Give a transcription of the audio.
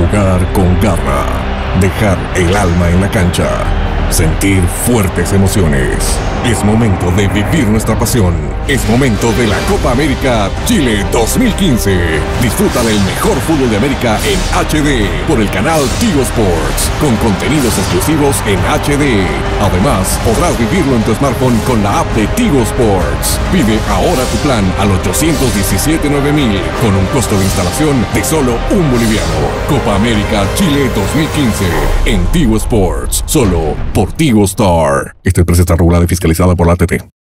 Jugar con garra, dejar el alma en la cancha, sentir fuertes emociones. Es momento de vivir nuestra pasión. Es momento de la Copa América Chile 2015. Disfruta del mejor fútbol de América en HD por el canal Tigo Sports, con contenidos exclusivos en HD. Además, podrás vivirlo en tu smartphone con la app de Tigo Sports. Pide ahora tu plan al 817-9000 con un costo de instalación de solo $1. Copa América Chile 2015 en Tigo Sports, solo por Tigo Star. Esta empresa está regulada y fiscalizada por la ATT.